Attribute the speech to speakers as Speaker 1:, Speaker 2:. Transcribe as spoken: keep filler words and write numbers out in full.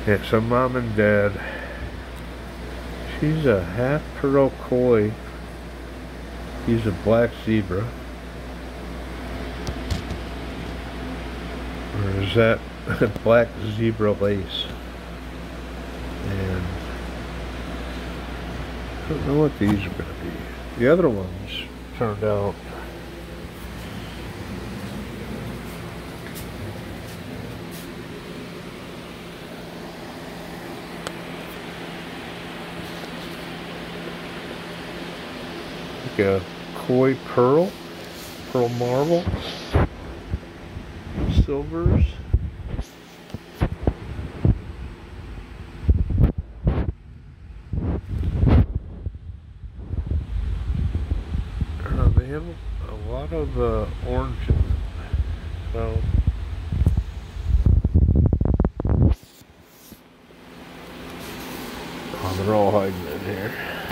Speaker 1: Yeah, so mom and dad. She's a half pearl koi. He's a black zebra. Or is that black zebra lace? And I don't know what these are going to be. The other ones turned out like a koi pearl, pearl marble, silvers. Uh, they have a lot of uh, orange in them, so oh, they're all hiding in here.